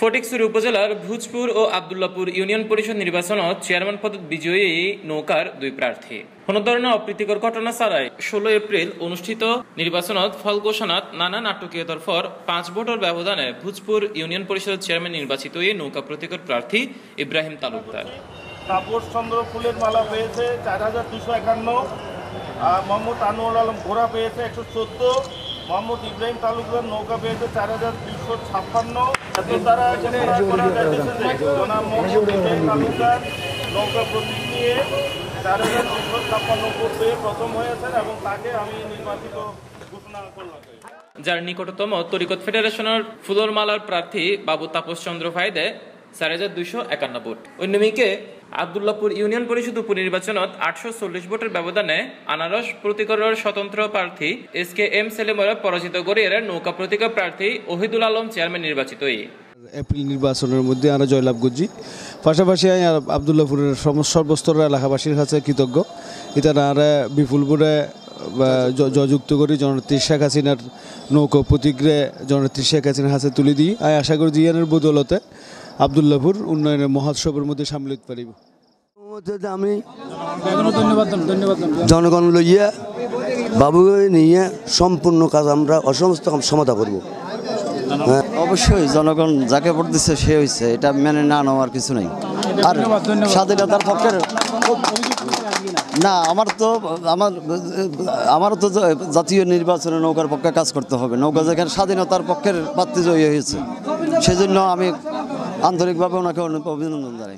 ফটিকছড়ি উপজেলার ভূজপুর ও আব্দুল্লাহপুর ইউনিয়ন পরিষদ নির্বাচনত চেয়ারম্যান পদত বিজয়ী নৌকার দুই প্রার্থী। কোনো ধরনের অপ্রীতিকর ঘটনা ছাড়াই 16 এপ্রিল অনুষ্ঠিত নির্বাচনত ফল ঘোষণাত নানা নাটকীয়তার পর 5 ভোটের ব্যবধানে ভূজপুর ইউনিয়ন পরিষদের চেয়ারম্যান নির্বাচিত এই নৌকা প্রতীকের প্রার্থী ইব্রাহিম তালুকদার। তাপস চন্দ্র ফুলের মালা পেয়েছে 4251, মোহাম্মদ আনোয়ার আলম ঘোড়া পেয়েছে 114, মোহাম্মদ ইব্রাহিম তালুকদার নৌকা পেয়েছে 4256। তারা মোহাম্মদ ইব্রাহিম তালুকদার নৌকা প্রতীক নিয়ে 4256 ভোট পেয়ে প্রথম হয়েছেন এবং তাকে আমি নির্বাচিত ঘোষণা করলাম। যার নিকটতম তরিকত ফেডারেশনের ফুলর মালার প্রার্থী বাবু তাপস চন্দ্র ফায়দে 4251 ভোট। অন্যদিকে আব্দুল্লাহপুর ইউনিয়ন পরিষদ উপনির্বাচনত 840 ভোটের ব্যবধানে আনারস প্রতীকের স্বতন্ত্র প্রার্থী SKM সেলিমরা পরাজিত করে এর নৌকা প্রতীকের প্রার্থী ওহিদুল আলম চেয়ারম্যান নির্বাচিত। এপ্রিল নির্বাচনের মধ্যে আমরা জয়লাভ করছি। পাশাপাশি আব্দুল্লাহপুরের সর্বস্তর এলাকাবাসীর কাছে কৃতজ্ঞ। এটা বিপুলপুরে যুক্ত করি জননেত্রী শেখ হাসিনার নৌকা প্রতীকে জননেত্রী শেখ হাসিনার হাতে তুলে দিই। আশা করি জিয়ানের বদৌলতে আব্দুল্লাহপুর উন্নয়নের মহোৎসবের মধ্যে সামিল পারিব। আমি জনগণ লইয়া বাবুকে নিয়ে সম্পূর্ণ কাজ আমরা অসমস্ত সমাধা করব। অবশ্যই জনগণ যাকে ভোট দিচ্ছে সে হয়েছে, এটা মেনে না নেওয়ার কিছু নেই। আর স্বাধীনতার পক্ষের না, আমারও তো জাতীয় নির্বাচনে নৌকার পক্ষে কাজ করতে হবে। নৌকা যেখানে স্বাধীনতার পক্ষের প্রার্থী জয়ী হয়েছে, সেজন্য আমি আন্তরিকভাবে ওনাকে অভিনন্দন জানাই।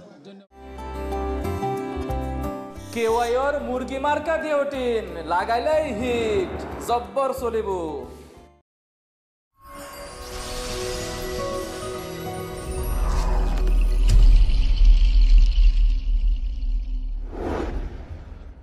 কেওয়াইর মুরগি মার্কা ডিওটিন লাগাইলেই হিট জব্বর চলিব।